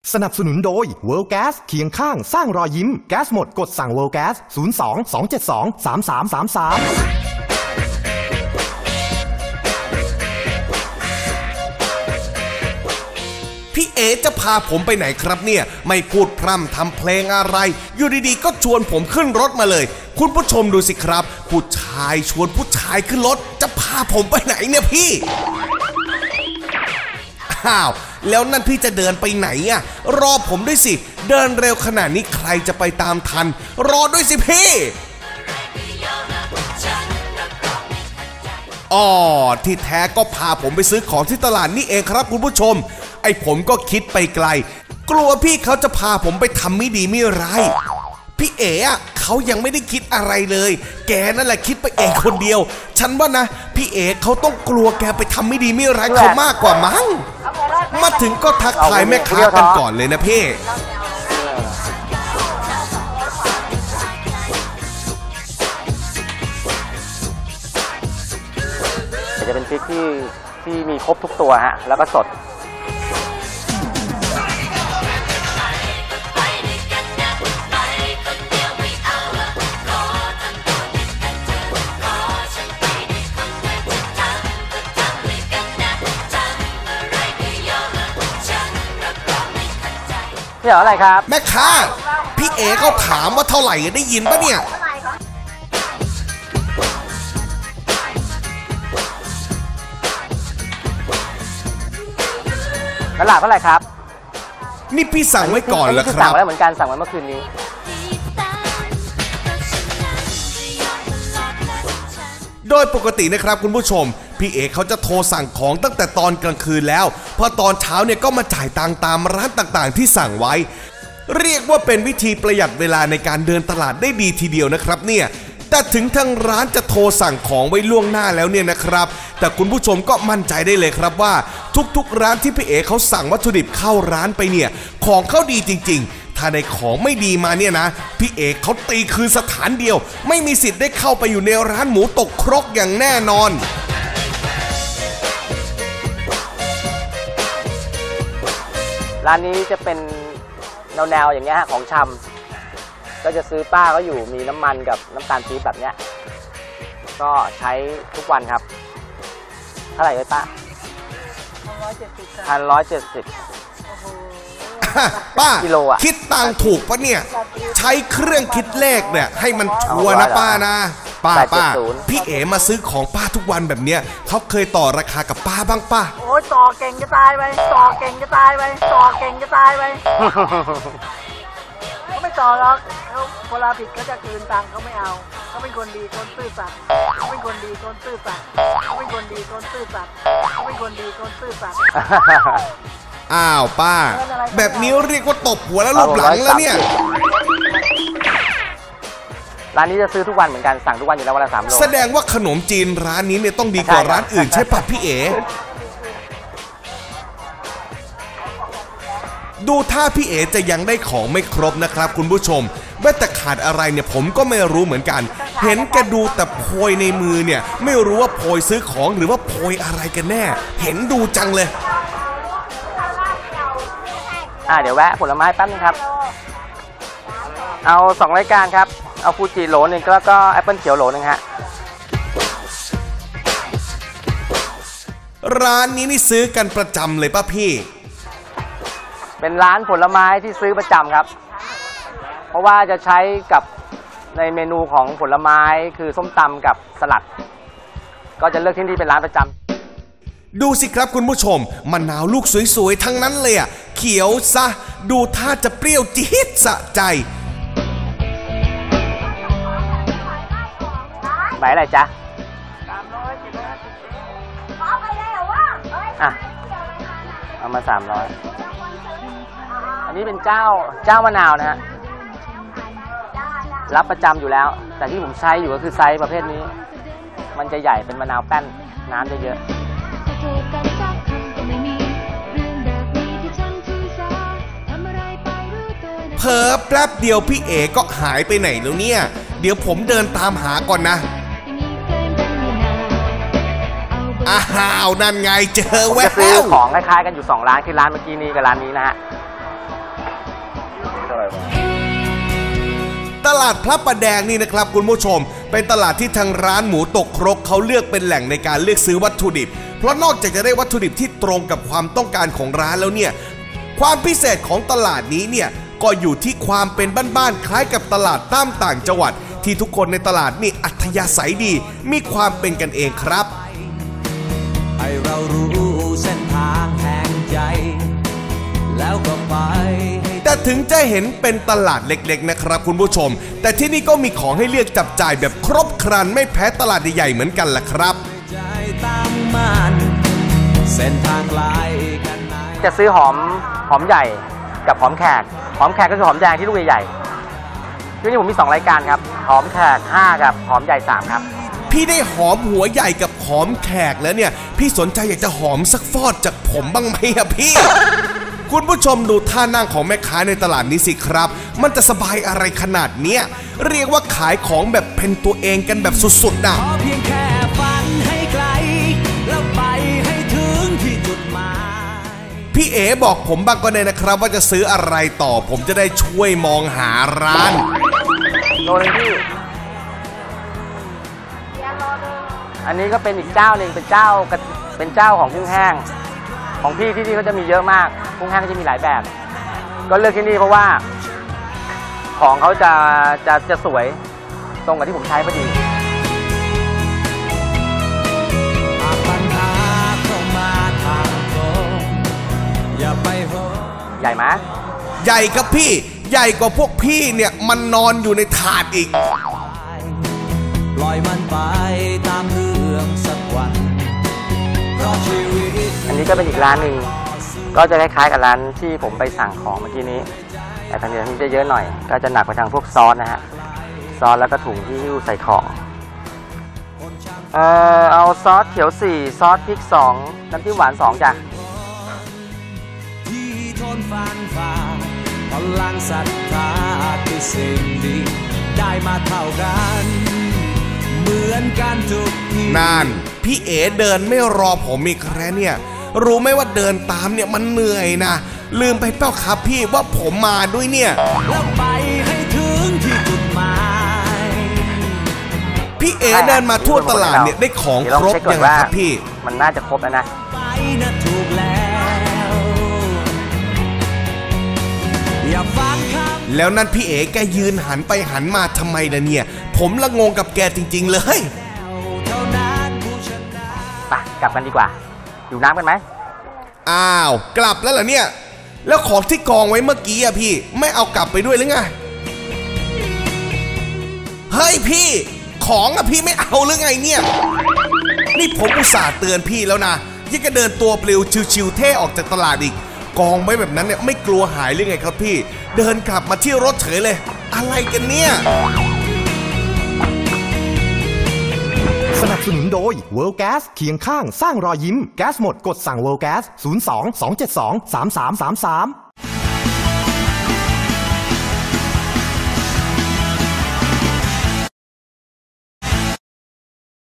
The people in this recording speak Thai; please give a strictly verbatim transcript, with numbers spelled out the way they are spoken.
สนับสนุนโดย World Gas เคียงข้างสร้างรอยยิ้มแก๊สหมดกดสั่ง World Gas ศูนย์ สอง สอง เจ็ด สอง สาม สาม สาม สามพี่เอจะพาผมไปไหนครับเนี่ยไม่พูดพร่ำทำเพลงอะไรอยู่ดีๆก็ชวนผมขึ้นรถมาเลยคุณผู้ชมดูสิครับผู้ชายชวนผู้ชายขึ้นรถจะพาผมไปไหนเนี่ยพี่อ้าวแล้วนั่นพี่จะเดินไปไหนอ่ะรอผมด้วยสิเดินเร็วขนาดนี้ใครจะไปตามทันรอด้วยสิพี่อ๋อที่แท้ก็พาผมไปซื้อของที่ตลาดนี่เองครับคุณผู้ชมไอ้ผมก็คิดไปไกลกลัวพี่เขาจะพาผมไปทำไม่ดีไม่ร้ายพี่เอ๋อะเขายังไม่ได้คิดอะไรเลยแกนั่นแหละคิดไปเองคนเดียวฉันว่านะพี่เอ๋เขาต้องกลัวแกไปทำไม่ดีไม่ร้ายเขามากกว่ามั้งมาถึงก็ทักทายแม่ค้ากันก่อนเลยนะพี่จะเป็นพริกที่ที่มีครบทุกตัวฮะแล้วก็สดพี่เหรออะไรครับแม่ค้าพี่เอ๋เขาถามว่าเท่าไหร่ได้ยินปะเนี่ยตลาดเท่าไหร่ครับนี่พี่สั่งไว้ก่อนแล้วครับสั่งไว้เหมือนกันสั่งไว้เมื่อคืนนี้โดยปกตินะครับคุณผู้ชมพี่เอ๋เขาจะโทรสั่งของตั้งแต่ตอนกลางคืนแล้วพอตอนเช้าเนี่ยก็มาจ่ายตังค์ตามร้านต่างๆที่สั่งไว้เรียกว่าเป็นวิธีประหยัดเวลาในการเดินตลาดได้ดีทีเดียวนะครับเนี่ยแต่ถึงทางร้านจะโทรสั่งของไว้ล่วงหน้าแล้วเนี่ยนะครับแต่คุณผู้ชมก็มั่นใจได้เลยครับว่าทุกๆร้านที่พี่เอ๋เขาสั่งวัตถุดิบเข้าร้านไปเนี่ยของเขาดีจริงๆถ้าได้ของไม่ดีมาเนี่ยนะพี่เอ๋เขาตีคืนสถานเดียวไม่มีสิทธิ์ได้เข้าไปอยู่ในร้านหมูตกครกอย่างแน่นอนร้านนี้จะเป็นแนวๆอย่างเงี้ยฮะของชำก็จะซื้อป้าก็อยู่มีน้ำมันกับน้ำตาลปี๊บแบบเนี้ยก็ใช้ทุกวันครับเท่าไหร่เลยป้าพันร้อยเจ็ดสิบป้าคิดตังถูกปะเนี่ยใช้เครื่องคิดเลขเนี่ยให้มันชัวร์นะป้านะป้าป้าพี่เอ๋มาซื้อของป้าทุกวันแบบเนี้ยเขาเคยต่อราคากับป้าบ้างป้าโอ้ยต่อเก่งจะตายไปต่อเก่งจะตายไปต่อเก่งจะตายไปเขาไม่ต่อหรอกเขาเวลาผิดเขาจะคืนตังค์เขาไม่เอาเขาเป็นคนดีคนซื่อสัตย์เขาเป็นคนดีคนซื่อสัตย์เขาเป็นคนดีคนซื่อสัตย์เขาเป็นคนดีคนซื่อสัตย์อ้าวป้าแบบนี้เรียกว่าตบหัวแล้วลูบหลังแล้วเนี่ยร้านนี้จะซื้อทุกวันเหมือนกันสั่งทุกวันอยู่แล้ววันละสามโลแสดงว่าขนมจีนร้านนี้เนี่ยต้องดีกว่าร้านอื่นใช่ปะพี่เอ๋ดูท่าพี่เอ๋จะยังได้ของไม่ครบนะครับคุณผู้ชมแม้แต่ขาดอะไรเนี่ยผมก็ไม่รู้เหมือนกันเห็นแกดูแต่โพยในมือเนี่ยไม่รู้ว่าโพยซื้อของหรือว่าโพยอะไรกันแน่เห็นดูจังเลยอ่าเดี๋ยวแวะผลไม้แป๊บนึงครับเอาสองรายการครับเอาฟูจิโหลนึงแล้วก็แอปเปิ้ลเขียวโหลนึงฮะร้านนี้นี่ซื้อกันประจำเลยป่ะพี่เป็นร้านผลไม้ที่ซื้อประจำครับเพราะว่าจะใช้กับในเมนูของผลไม้คือส้มตำกับสลัดก็จะเลือกที่นี่เป็นร้านประจำดูสิครับคุณผู้ชมมะนาวลูกสวยๆทั้งนั้นเลยอ่ะเขียวซะดูท่าจะเปรี้ยวจี๊ดสะใจใบอะไรจ๊ะอ่ะเอามาสามร้อยอันนี้เป็นเจ้าเจ้ามะนาวนะฮะรับประจำอยู่แล้วแต่ที่ผมใช้อยู่ก็คือไซส์ประเภทนี้มันจะใหญ่เป็นมะนาวแป้นน้ำจะเยอะเพิ่มแป๊บเดียวพี่เอ๋ก็หายไปไหนแล้วเนี่ยเดี๋ยวผมเดินตามหาก่อนนะ อ้าวนั่นไงเจอแววจะซื้อของคล้ายๆกันอยู่สองร้านคือร้านเมื่อกี้นี้กับร้านนี้นะฮะลาดพระประแดงนี่นะครับคุณผู้ชมเป็นตลาดที่ทางร้านหมูตกครกเขาเลือกเป็นแหล่งในการเลือกซื้อวัตถุดิบเพราะนอกจากจะได้วัตถุดิบที่ตรงกับความต้องการของร้านแล้วเนี่ยความพิเศษของตลาดนี้เนี่ยก็อยู่ที่ความเป็นบ้านๆคล้ายกับตลาดตามต่างจังหวัดที่ทุกคนในตลาดนี่อัธยาศัยดีมีความเป็นกันเองครับให้เรารู้เส้นทางแห่งใจแล้วก็ไปแต่ถึงจะเห็นเป็นตลาดเล็กๆนะครับคุณผู้ชมแต่ที่นี่ก็มีของให้เลือกจับจ่ายแบบครบครันไม่แพ้ตลาดใหญ่ๆเหมือนกันล่ะครับจะซื้อหอมหอมใหญ่กับหอมแขกหอมแขกก็คือหอมแดงที่ลูกใหญ่ๆที่นี่ผมมีสองรายการครับหอมแขกห้ากับหอมใหญ่สามครับพี่ได้หอมหัวใหญ่กับหอมแขกแล้วเนี่ยพี่สนใจอยากจะหอมสักฟอดจากผมบ้างไหมอะพี่ คุณผู้ชมดูท่านั่งของแม่ค้าในตลาดนี้สิครับมันจะสบายอะไรขนาดเนี้ยเรียกว่าขายของแบบเป็นตัวเองกันแบบสุดๆนะเพียงแค่ฝันให้ไกลแล้วไปให้ถึงที่จุดหมายพี่เอ๋บอกผมบ้างก็ได้นะครับว่าจะซื้ออะไรต่อผมจะได้ช่วยมองหาร้านโลนึงพี่อันนี้ก็เป็นอีกเจ้าหนึ่งเป็นเจ้าเป็นเจ้าของกุ้งแห้งของพี่ที่นี่เขาจะมีเยอะมากกุ้งแห้งก็จะมีหลายแบบก็เลือกที่นี่เพราะว่าของเขาจะจะจะสวยตรงกับที่ผมใช้พอดีใหญ่ไหมใหญ่ครับพี่ใหญ่กว่าพวกพี่เนี่ยมันนอนอยู่ในถาดอีกปล่อยมันไปตามเรื่องสักวันอันนี้ก็เป็นอีกร้านหนึ่งก็จะคล้ายๆกับร้านที่ผมไปสั่งของเมื่อกี้นี้แต่ทางนี้จะเยอะหน่อยก็จะหนักไปทางพวกซอสนะฮะซอสแล้วก็ถุงที่ใส่ของเอ่อเอาซอสเขียวสี่ซอสพริกสองน้ำจิ้มหวานสองจ้ะที่ทนฟันฝ่าพลังศรัทธาคือสิ่งดีได้มาเท่ากันเหมือนกันทุกทีนั่นพี่เอ๋เดินไม่รอผมอีกแล้วเนี่ยรู้ไหมว่าเดินตามเนี่ยมันเหนื่อยนะลืมไปเปล่าครับพี่ว่าผมมาด้วยเนี่ยแล้วไปให้ถึงที่จุดหมายพี่เอ๋เดินมาทั่วตลาดเนี่ยได้ของครบยังไงครับพี่มันน่าจะครบแล้วนะไปนะถูกแล้วอย่าฟังคำแล้วนั่นพี่เอ๋แกยืนหันไปหันมาทำไมล่ะเนี่ยผมละงงกับแกจริงๆเลยไปกลับกันดีกว่าอยู่น้ำกันไหมอ้าวกลับแล้วเหรอเนี่ยแล้วของที่กองไว้เมื่อกี้อะพี่ไม่เอากลับไปด้วยหรือไงเฮ้ยพี่ของอะพี่ไม่เอาหรือไงเนี่ยนี่ผมอุตส่าห์เตือนพี่แล้วนะยังจะเดินตัวปลิวชิวๆเท่ออกจากตลาดอีกกองไว้แบบนั้นเนี่ยไม่กลัวหายหรือไงครับพี่เดินกลับมาที่รถเฉยเลยอะไรกันเนี่ยสนับสนุนโดย World Gas เคียงข้างสร้างรอยยิ้มแก๊สหมดกดสั่ง World Gas ศูนย์ สอง สอง เจ็ด สอง สาม สาม สาม สาม